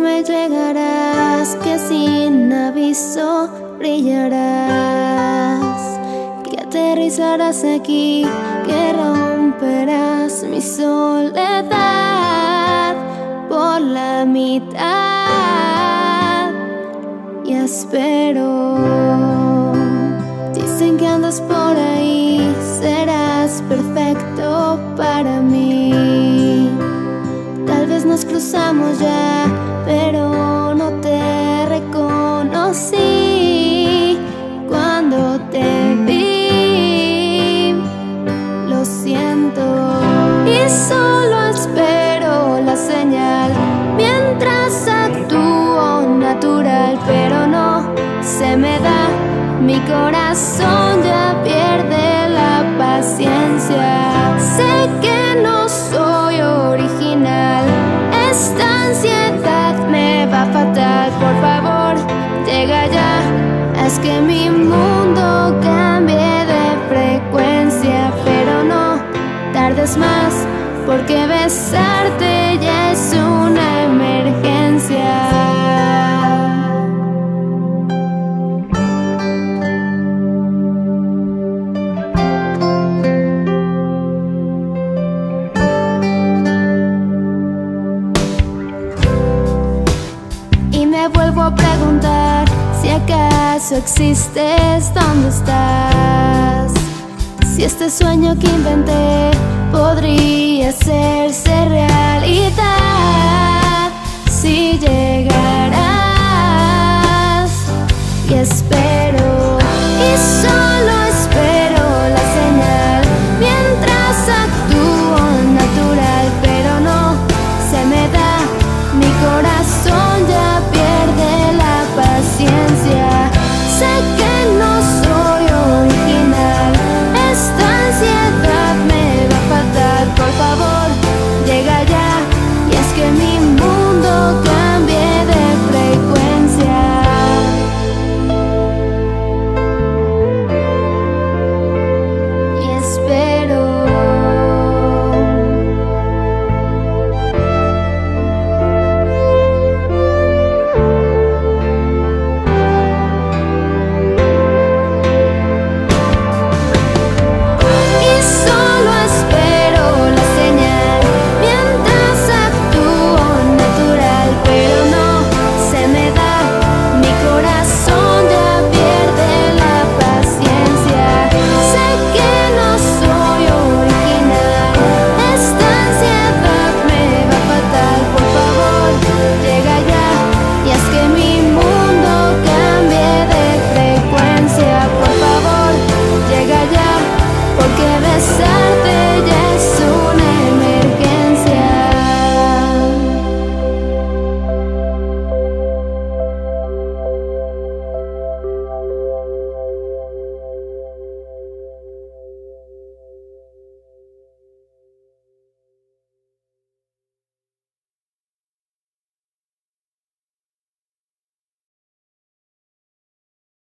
me llegarás, que sin aviso brillarás, que aterrizarás aquí, que romperás mi soledad por la mitad. Y espero, dicen que andas por ahí, serás perfecto para mí. Tal vez nos cruzamos ya, pero no te reconocí cuando te vi. Lo siento y solo espero la señal mientras actúo natural, pero no se me da. Mi corazón ya pierde la paciencia. Sé que no soy original, esta ansiedad me va fatal. Por favor, llega ya, haz que mi mundo cambie de frecuencia. Pero no tardes más, porque besarte ya es una emergencia. Me vuelvo a preguntar si acaso existes, ¿dónde estás? Si este sueño que inventé podría ser